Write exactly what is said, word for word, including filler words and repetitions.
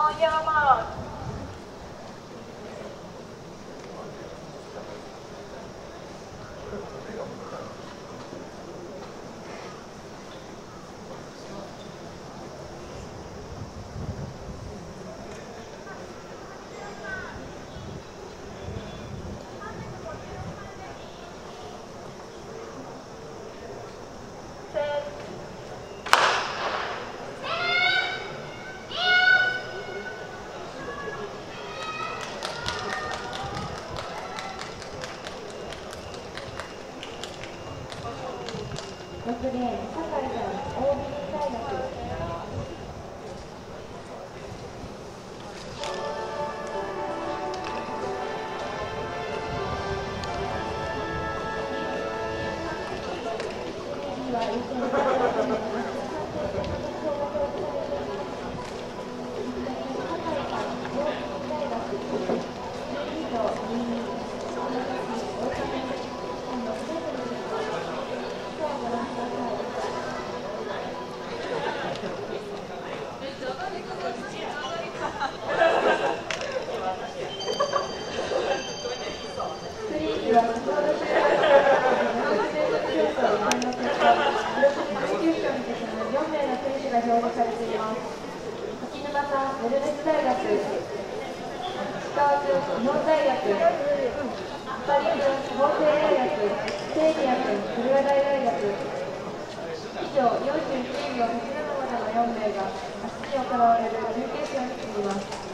青山ろくレーン、酒井さん、大美大学。が表示されています。柿沼さん、ウェルネス大学、石川君、日本大学、パリ君、法政大学、セイリア君、駿河台大学。以上、よんじゅうきゅうびょうはちじゅうななまでのよんめいが明日に行われる準決勝に進みます。